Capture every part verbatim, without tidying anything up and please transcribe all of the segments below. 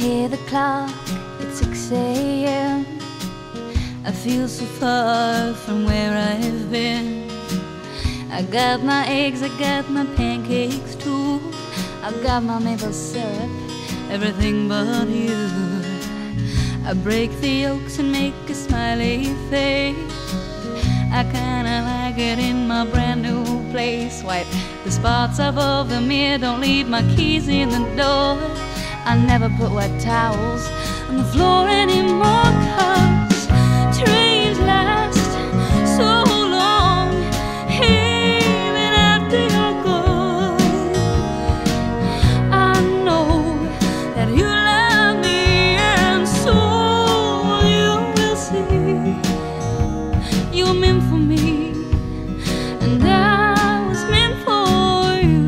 hear the clock, it's six A M I feel so far from where I've been. I got my eggs, I got my pancakes too. I got my maple syrup, everything but you. I break the yolks and make a smiley face. I kinda like it in my brand new place. Wipe the spots off of the mirror, don't leave my keys in the door. I never put wet towels on the floor anymore, 'cause dreams last so long, even after you're gone. I know that you love me, and so you will see. You're meant for me, and I was meant for you.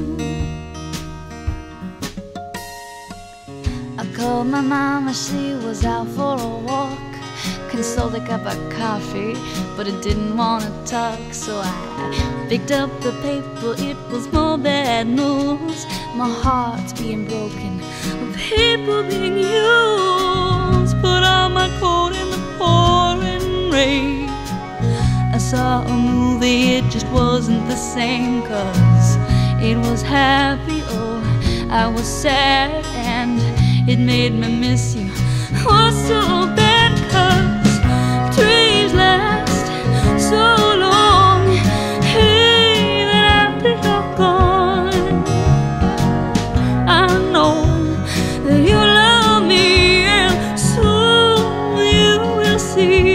I called my mama, she was out for a walk. Consoled a cup of coffee, but it didn't want to talk. So I picked up the paper, it was more bad news. My heart's being broken, people being used. Put on my coat in the pouring rain. I saw a movie, it just wasn't the same, 'cause it was happy, oh, I was sad, and it made me miss you. Was so bad, 'cause dreams last so long, even after you're gone. I know that you love me, and soon you will see.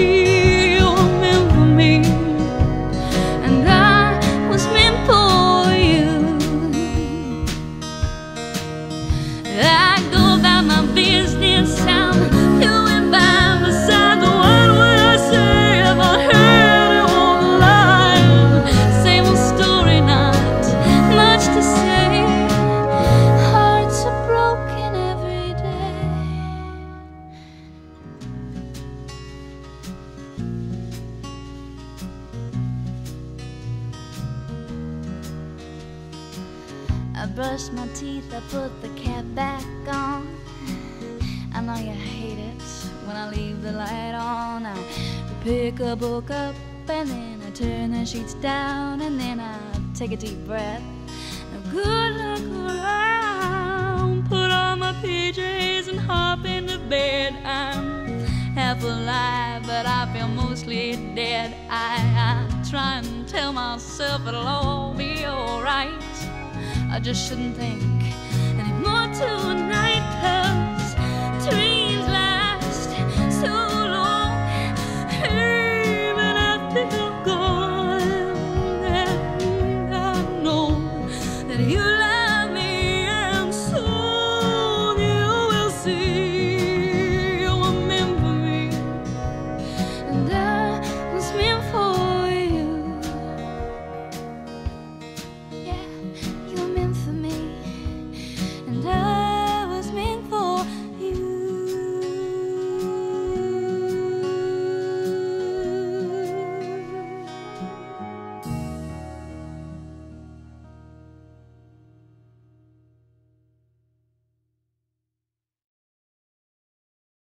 I brushed my teeth, I put the cap back on. I know you hate it when I leave the light on. I pick a book up and then I turn the sheets down, and then I take a deep breath. Now good luck around. Put on my P Js and hop into bed. I'm half alive, but I feel mostly dead. I, I try and tell myself it'll all be alright. I just shouldn't think anymore tonight.